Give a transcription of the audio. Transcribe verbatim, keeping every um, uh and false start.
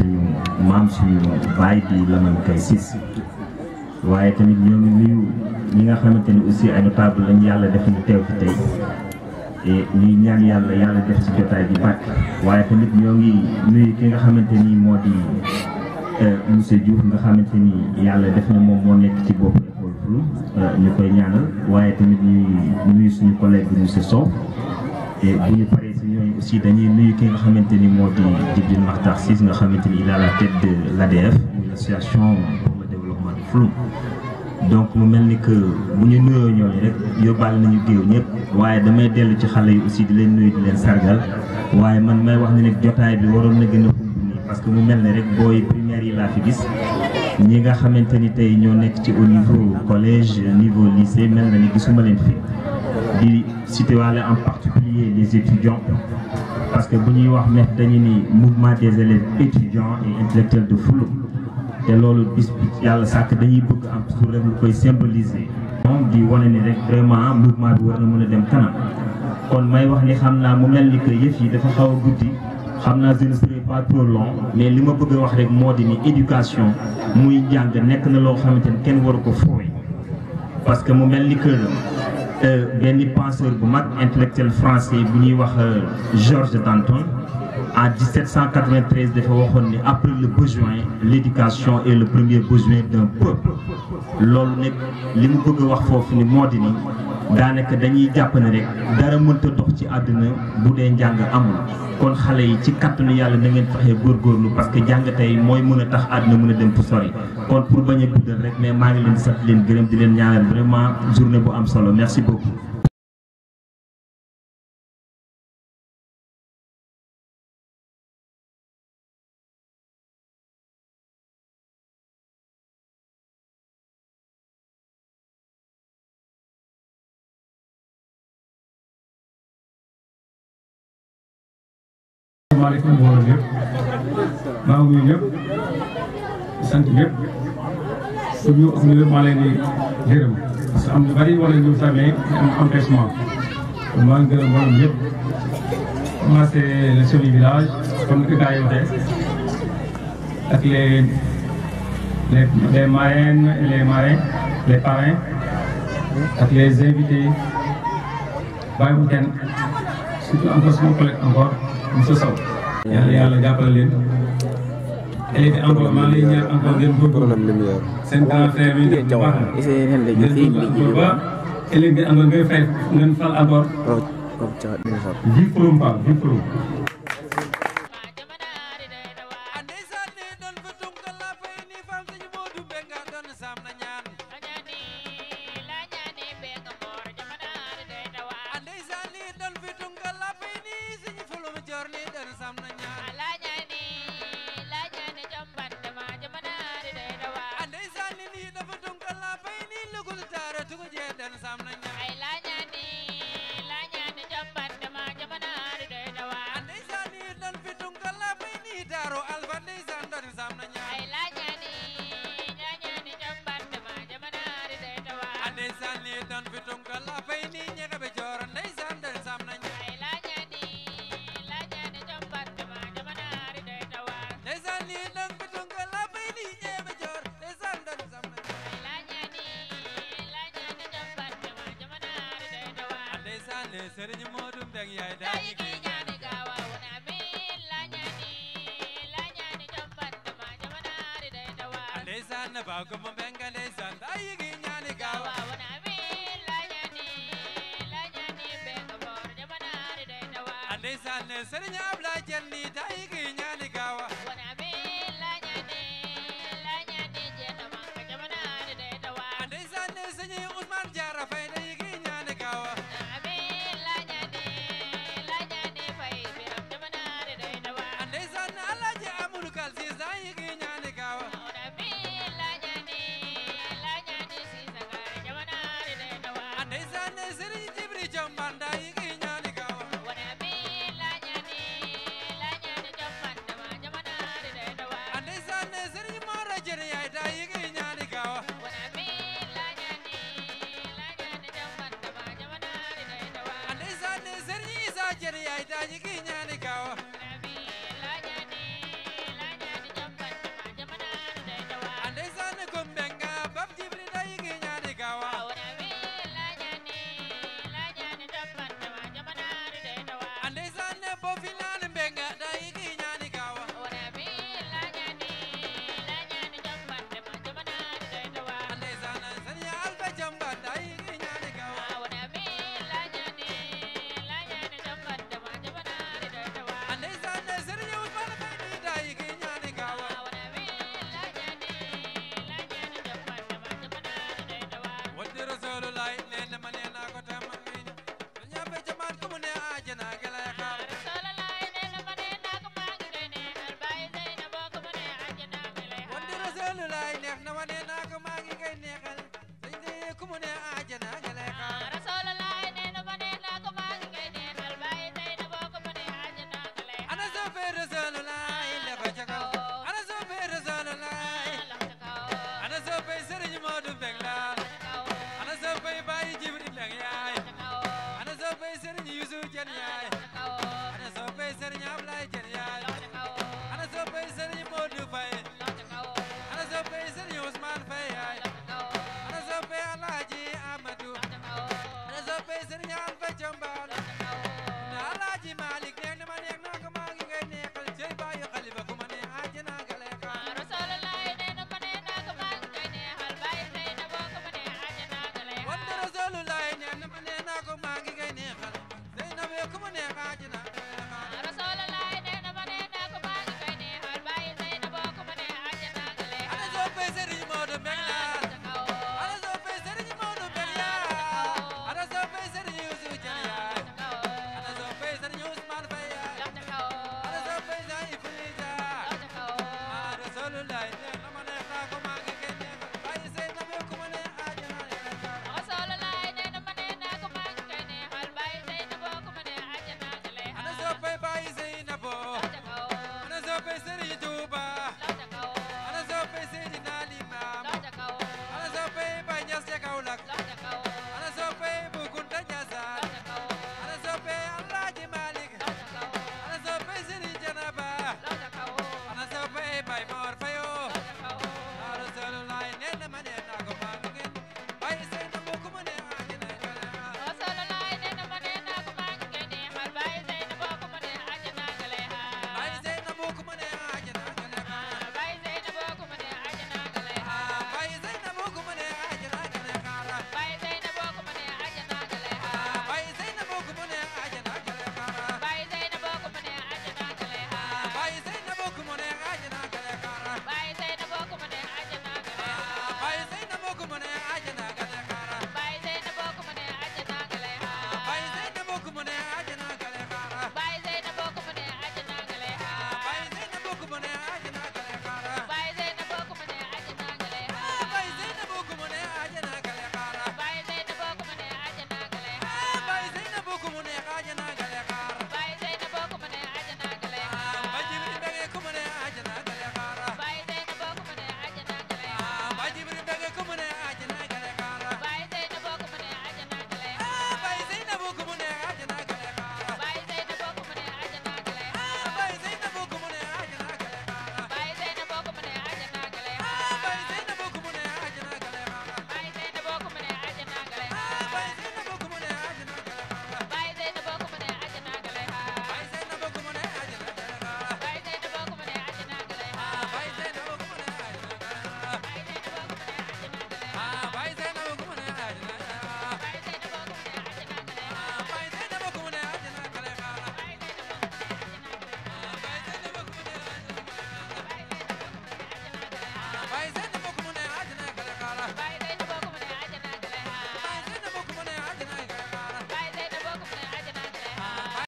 suñu maam suñu baay di Lamine Kay Ciss waaye tamit ñoo ngi nuyu ñi nga xamante ni aussi ay notable lañu yàlla def ñu teew fi tey et ñuy ñaan yàlla yàlla def ci jotaay bi bàkk waaye tamit ñoo ngi nuyu ki nga xamante ni moo di monsieur Diouf nga xamante ni yàlla def na moom moo nekk ci bopp école Floum ñu koy ñaanal waaye tamit ñuy nuyu suñu collègue bi monsieur Sow et bu ñu paree si ñooñu aussi dañuy nuyu ki nga xamante ni moo di Djibril Makhtar Ciss nga xamante ni il a la tête de l'A D F muy l'association pour le développement de Floum. Donc mu mel ni que bu ñu nuyoo ñooñu rek yóbbaale nañu géew ñëpp waaye damay dellu ci xale yi aussi di leen nuyu di leen sargal waaye man may wax ni nag jotaay bi waroon na gën a xumb nii parce que mu mel ne rek booy primaire yi laa fi gis ñi nga xamante ni tey ñoo nekk ci au niveau collège niveau lycée mel na ni gisuma leen fi di cité waale en particulier les étudiants parce que bu ñuy wax ne dañu ni mouvement des élèves étudiants et intellectuels de Floum te loolu bis bi yàlla sàkk dañuy bëgg am toujours rek lu koy symboliser. moom di wane ni rek vraiment mouvement bi war na mën a dem kanam kon may wax ni xam naa mu mel ni que yëf yi dafa xaw a guddi xam naa je ne serai pas trop long mais li ma bëgg a wax rek moo di ni éducation muy njàng nekk na loo xamante ni kenn waru ko fooy parce que mu mel ni que benn penseur bu mag intellectuel français bu ñuy wax Georges Danton. En dix-sept cent quatre-vingt-treize dafa waxoon ni après le besoin l'éducation est le premier besoin d'un peuple loolu nag li mu bëgg a wax foofu ni moo di ni daanaka dañuy jàpp ne rek dara mënta dox ci àdduna bu dee njàng amul kon xale yi ci kattanu yàlla na ngeen fexee góorgóorlu parce que jàng tey mooy mën a tax àdduna mën a dem fu sori kon pour bañ a guddal rek mais maa ngi leen di sant leen gërëm di leen ñaanal vraiment journée bu am solo merci beaucoup. asalaamaaleykum mbooloo yëpp maa ngi nuyu ñëpp di sant ñëpp su ñu ak ñu maa leen di gërëm parce que am na bari wala ñu tamit am empêchement kon maa ngi gërëm mbooloo ñëpp commencé le chef du village comme ni ko gars yi waxee ak les les les marraines et les marrains les parrains ak les invités bàyyi mu kenn surtout encore sama collègue encore monsieur Sow. yàlla yàlla jàppale leen. élèves yi encore maa ngi lay ñaan encore ngeen góorgóorlu seen grand frère bi ngeen baax na ngeen góorgóorlu ba élèves yi encore ngay fay ngeen fal encore. vive Floum Fall vive Floum. Serigne Modou Mbeng yaay dañi ki ñaani gawa wona min la ñaani la ñaani jombat ma jamanari day tawa ndeysaan ba ko mo benga ndeysaan day ki ñaani gawa wona min la ñaani la ñaani benga bor jamanari day tawa ndeysaan Serigne Abla Jenni day ki ñaani gawa wona min la ñaani la ñaani jeta ma jamanari day tawa ndeysaan Serigne Ousmane Diarra Faye day ki ñaani gawa Alhaji Amadou Kal Si